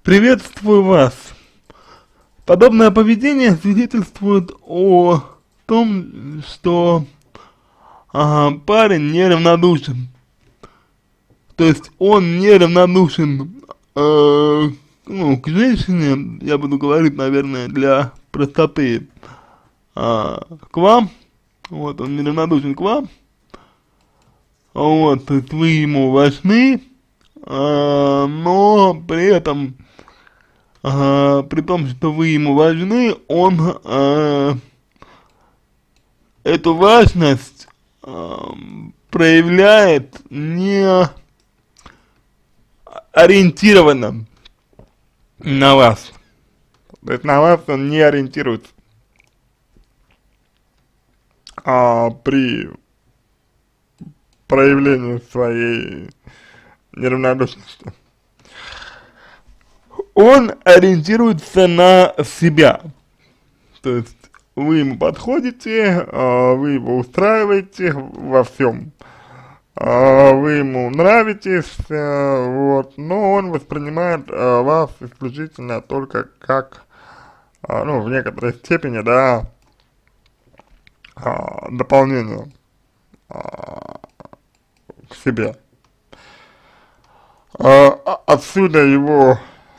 Приветствую вас. Подобное поведение свидетельствует о том, что парень неравнодушен. То есть он неравнодушен к женщине, я буду говорить, наверное, для простоты, к вам. Вот, он неравнодушен к вам. Вот, то есть вы ему важны, но при этом, при том, что вы ему важны, он эту важность проявляет не ориентированно на вас. То есть на вас он не ориентируется при проявлении своей неравнодушности. Он ориентируется на себя. То есть вы ему подходите, вы его устраиваете во всем, вы ему нравитесь, вот, но он воспринимает вас исключительно только как, ну, в некоторой степени, да, дополнение к себе. Отсюда его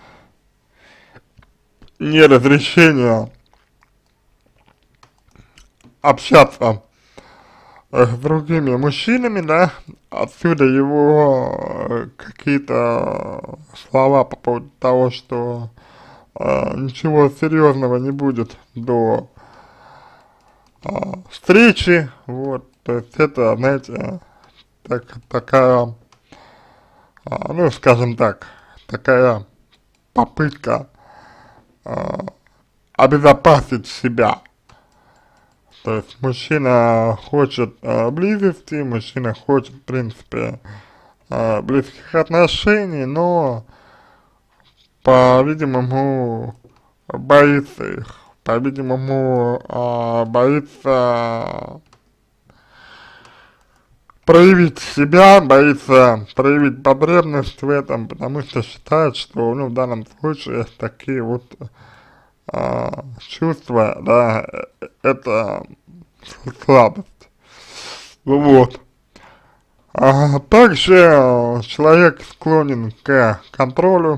неразрешение общаться с другими мужчинами, да, отсюда его какие-то слова по поводу того, что ничего серьезного не будет до встречи, вот, то есть это, знаете, такая, ну, скажем так, такая попытка обезопасить себя. То есть мужчина хочет близости, мужчина хочет, в принципе, близких отношений, но, по-видимому, боится их, по-видимому, боится проявить себя, боится проявить потребность в этом, потому что считает, что, ну, в данном случае есть такие вот чувства, да, это слабость. Вот. Также человек склонен к контролю,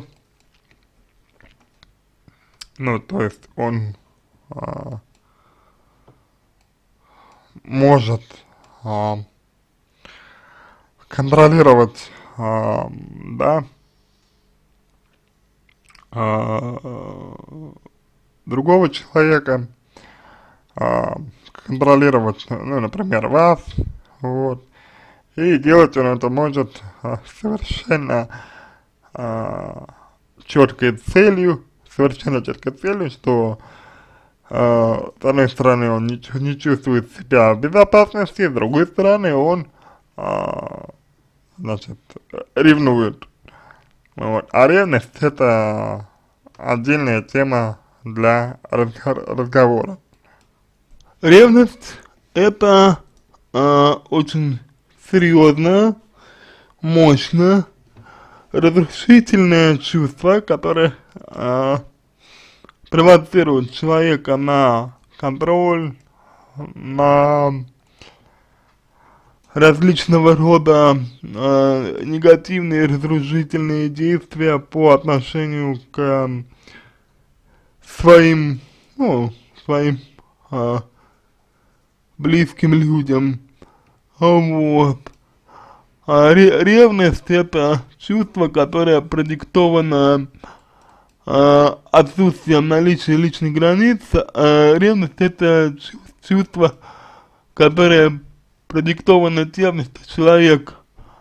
ну, то есть он может контролировать, да, другого человека, контролировать, ну, например, вас, вот, и делать он это может совершенно четкой целью, что с одной стороны он не чувствует себя в безопасности, с другой стороны он, значит, ревнует. Вот. А ревность — это отдельная тема для разговора. Ревность — это очень серьезное, мощное, разрушительное чувство, которое провоцирует человека на контроль, на различного рода негативные, разрушительные действия по отношению к своим, ну, своим близким людям. Вот. Ревность — это чувство, которое продиктовано отсутствием наличия личных границ. Ревность — это чувство, которое продиктовано тем, что человек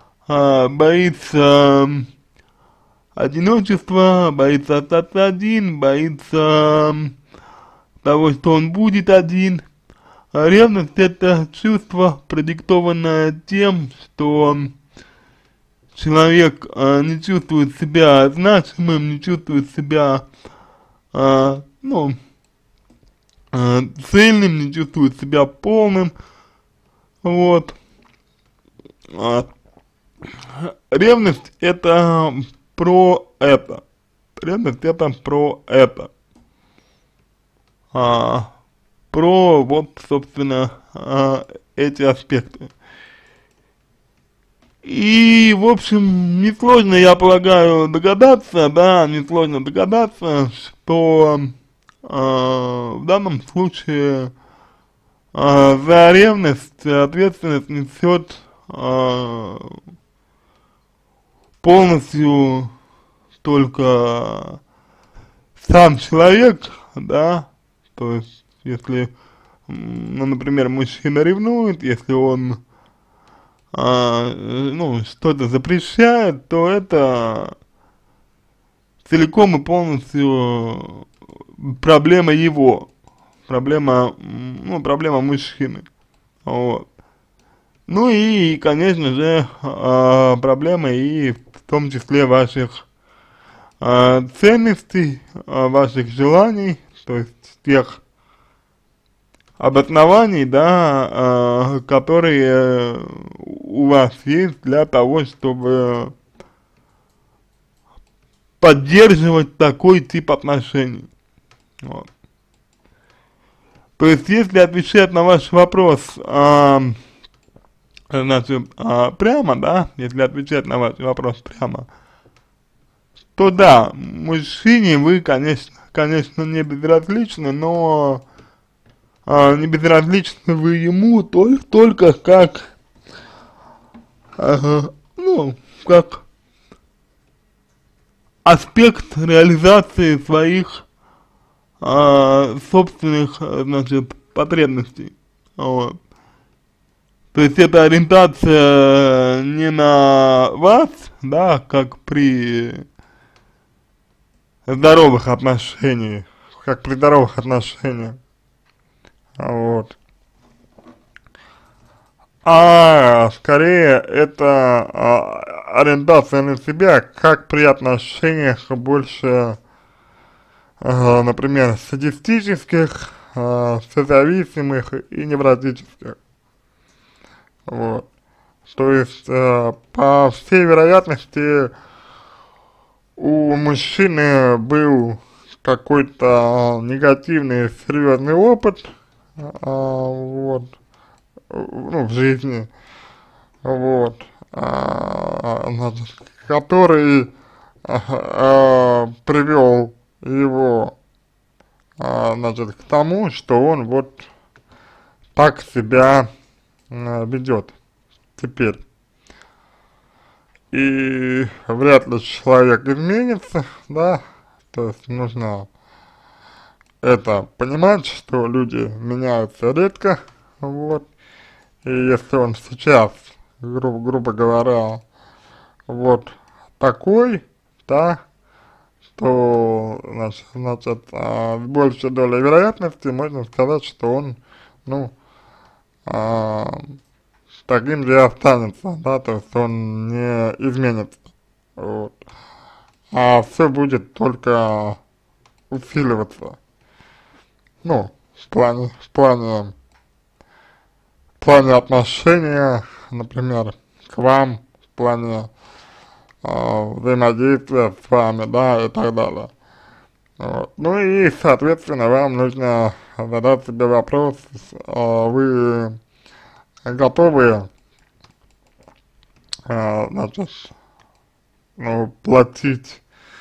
боится одиночества, боится остаться один, боится того, что он будет один. Ревность — это чувство, продиктованное тем, что человек не чувствует себя значимым, не чувствует себя, ну, цельным, не чувствует себя полным. Вот. Ревность — это про это. потребность это про это. А, про вот, собственно, эти аспекты. И, в общем, несложно, я полагаю, догадаться, да, несложно догадаться, что в данном случае за ревность ответственность несет полностью только сам человек, да, то есть, если, ну, например, мужчина ревнует, если он, ну, что-то запрещает, то это целиком и полностью проблема его, проблема, ну, проблема мужчины, вот. Ну и, конечно же, проблема и в том числе ваших ценностей, ваших желаний, то есть тех обоснований, да, которые у вас есть для того, чтобы поддерживать такой тип отношений. Вот. То есть, если отвечать на ваш вопрос, значит, прямо, да, если отвечать на ваш вопрос прямо, то да, мужчине вы, конечно, не безразличны, но не безразличны вы ему только как, ну, как аспект реализации своих собственных, значит, потребностей. Вот. То есть это ориентация не на вас, да, как при здоровых отношениях, вот. А скорее это ориентация на себя, как при отношениях больше, например, садистических, созависимых и невротических. Вот. То есть, по всей вероятности, у мужчины был какой-то негативный, серьезный опыт, вот, ну, в жизни, вот, значит, который привел его, значит, к тому, что он вот так себя ведет теперь. И вряд ли человек изменится, да, то есть нужно это понимать, что люди меняются редко, вот, и если он сейчас, грубо говоря, вот такой, да, то, значит, с большей долей вероятности можно сказать, что он, ну, таким же и останется, да, то есть он не изменится, вот, а все будет только усиливаться, ну, в плане отношения, например, к вам, в плане взаимодействия с вами, да, и так далее. Вот. Ну и, соответственно, вам нужно задать себе вопрос, вы готовы, значит, ну, платить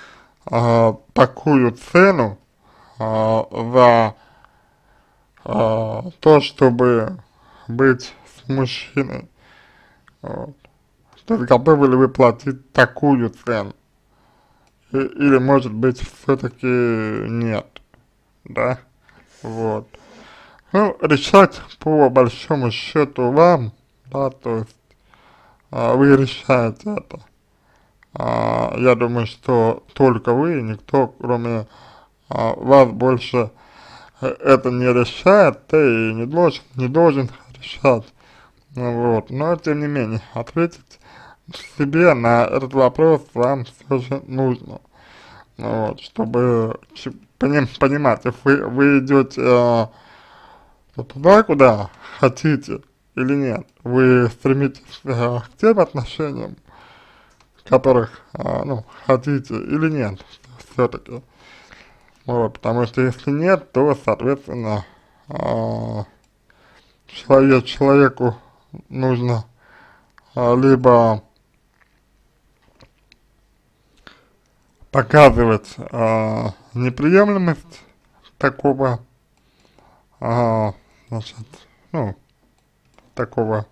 такую цену за то, чтобы быть с мужчиной. Вот. То есть готовы ли вы платить такую цену? Или, может быть, все-таки нет, да? Вот. Ну, решать по большому счету вам, да, то есть вы решаете это. Я думаю, что только вы, никто, кроме вас, больше это не решает, да и не должен решать. Ну, вот. Но, тем не менее, ответить себе на этот вопрос вам все же нужно. Ну, вот, чтобы понимать, if вы идете туда, куда хотите или нет, вы стремитесь к тем отношениям, которых, ну, хотите или нет, все-таки. Вот, потому что если нет, то, соответственно, человеку нужно либо показывать неприемлемость такого, значит, ну, такого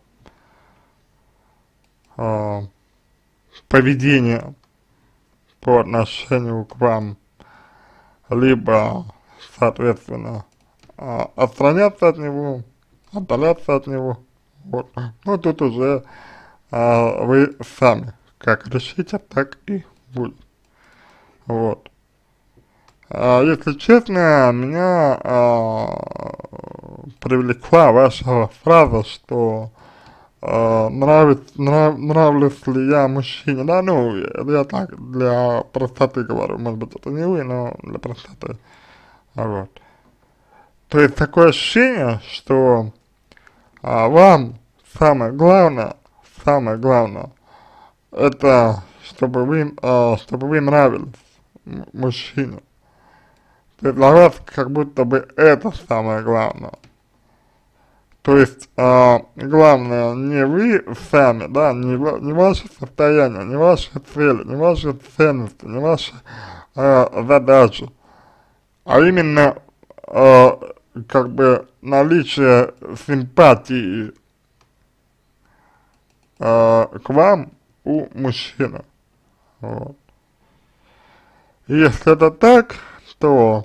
а, поведения по отношению к вам, либо, соответственно, отстраняться от него, отдаляться от него. Вот. Ну, тут уже вы сами как решите, так и будет. Вот. Если честно, меня привлекла ваша фраза, что нравлюсь ли я мужчине, да, ну, я так, для простоты говорю, может быть, это не вы, но для простоты, вот. То есть такое ощущение, что вам самое главное, это чтобы вы нравились мужчине. То есть для вас как будто бы это самое главное. То есть, главное не вы сами, да, не ваше состояние, не ваши цели, не ваши ценности, не ваши задачи, а именно, как бы, наличие симпатии к вам у мужчины. Вот. И если это так, то,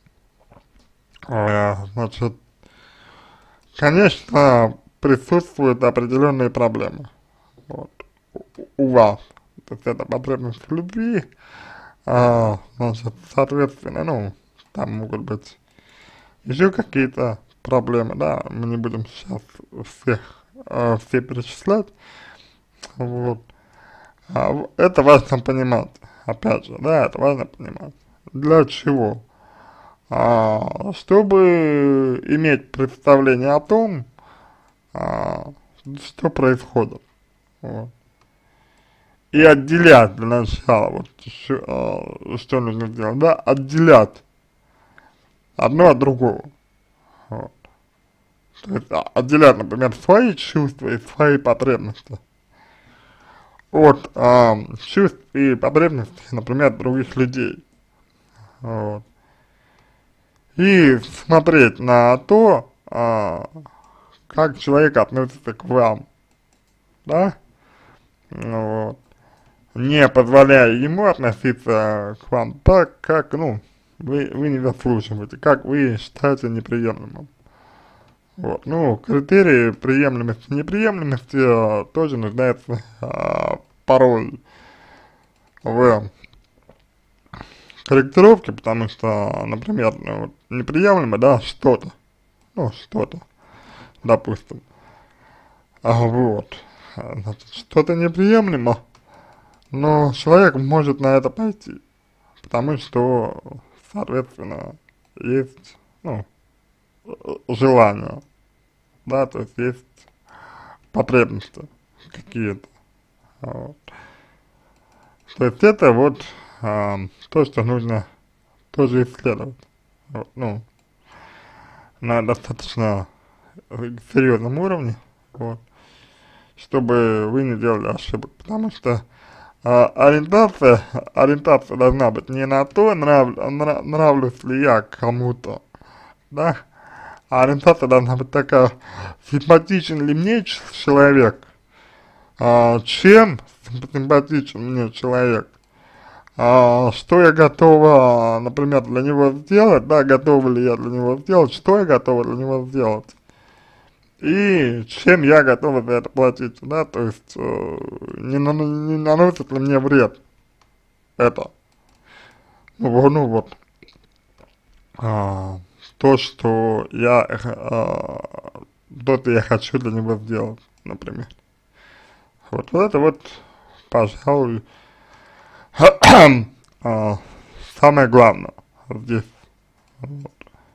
значит, конечно, присутствуют определенные проблемы, вот, у вас. То есть это потребность в любви, значит, соответственно, ну, там могут быть еще какие-то проблемы, да, мы не будем сейчас все перечислять, вот. Это важно понимать, опять же, да, это важно понимать. Для чего? Чтобы иметь представление о том, что происходит. Вот. И отделять для начала, вот что нужно сделать, да, отделять одно от другого. Вот. То есть отделять, например, свои чувства и свои потребности от чувств и потребностей, например, других людей. Вот. И смотреть на то, как человек относится к вам, да, ну, вот, не позволяя ему относиться к вам так, как, ну, вы не заслуживаете, как вы считаете неприемлемым. Вот, ну, критерии приемлемости и неприемлемости тоже нуждаются порой в корректировке, потому что, например, ну, вот, неприемлемо, да, что-то, ну, что-то, допустим, вот, значит, что-то неприемлемо, но человек может на это пойти, потому что, соответственно, есть, ну, желание, да, то есть есть потребности какие-то, вот. То есть это вот то, что нужно тоже исследовать, вот, ну, на достаточно серьезном уровне, вот, чтобы вы не делали ошибок, потому что ориентация должна быть не на то, нравлюсь ли я кому-то, да, а ориентация должна быть такая, симпатичен ли мне человек, чем симпатичен мне человек, что я готова, например, для него сделать, да, готова ли я для него сделать, что я готова для него сделать, и чем я готова за это платить, да, то есть не наносит ли мне вред это, ну вот, то, что я хочу для него сделать, например. Вот это вот, пожалуй, самое главное здесь. Вот.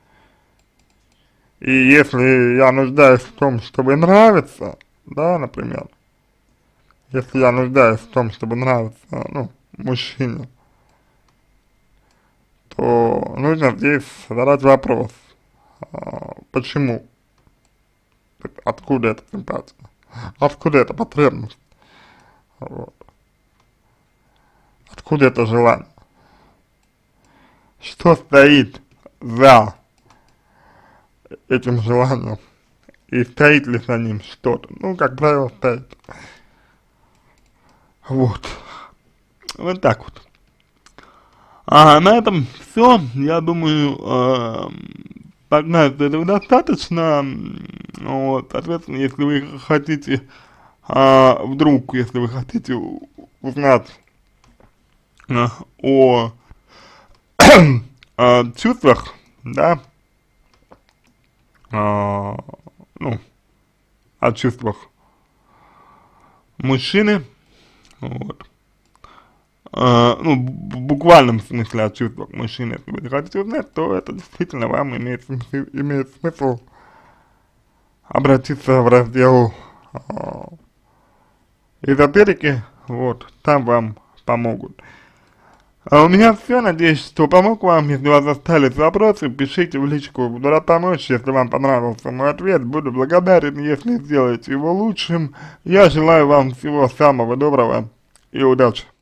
И если я нуждаюсь в том, чтобы нравиться, да, например, если я нуждаюсь в том, чтобы нравиться, ну, мужчине, то нужно здесь задать вопрос, почему, откуда эта симпатия, откуда эта потребность, вот, откуда это желание, что стоит за этим желанием, и стоит ли за ним что-то. Ну, как правило, стоит. Вот. Вот так вот. А на этом все. Я думаю, пока этого достаточно. Вот, соответственно, если вы хотите, вдруг, если вы хотите узнать о чувствах, да, ну, о чувствах мужчины, вот, ну, в буквальном смысле о чувствах мужчины, если вы хотите узнать, то это действительно вам имеет смысл обратиться в раздел эзотерики, вот, там вам помогут. А у меня все, надеюсь, что помог вам. Если у вас остались вопросы, пишите в личку, буду рад помочь. Если вам понравился мой ответ, буду благодарен, если сделаете его лучшим. Я желаю вам всего самого доброго и удачи.